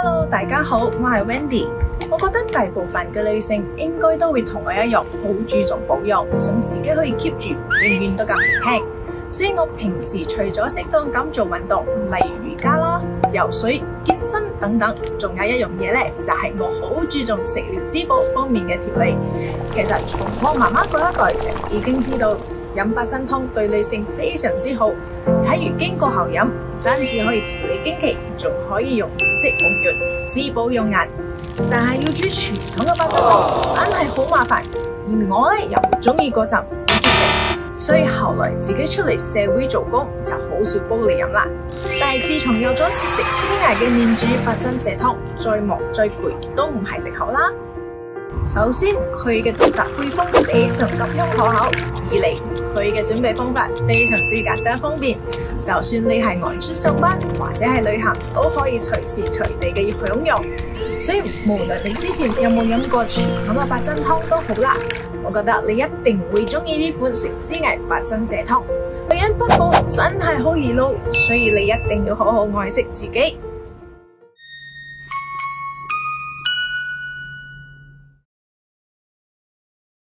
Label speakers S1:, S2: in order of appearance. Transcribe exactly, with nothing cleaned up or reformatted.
S1: Hello， 大家好，我係 Wendy。我覺得大部分嘅女性應該都會同我一樣，好注重保養，想自己可以 keep 住永遠都咁年輕。所以我平時除咗適當咁做運動，例如瑜伽啦、游水、健身等等，仲有一樣嘢咧，就係我好注重食療滋補方面嘅調理。其實從我媽媽嗰一代就已經知道飲八珍湯對女性非常之好。睇完經過後飲，唔單止可以調理經期，仲可以用顏色紅潤、滋補養顏。但係要煮傳統嘅八珍湯真係好麻煩，而我咧又唔中意嗰陣。所以後來自己出嚟社會做工，就好少煲嚟飲啦。但係自從有咗食支艾嘅麵煮八珍蔗湯，再忙再攰都唔係藉口啦。首先，佢嘅獨特配方非常吉香可口；二嚟，佢嘅準備方法非常之簡單方便，就算你係外出上班或者係旅行，都可以隨時隨地嘅享用。所以無論你之前有冇飲過傳統嘅八珍湯都好啦，我覺得你一定會中意呢款食支艾八珍蔗湯。女人不保真係好易撈，所以你一定要好好愛惜自己。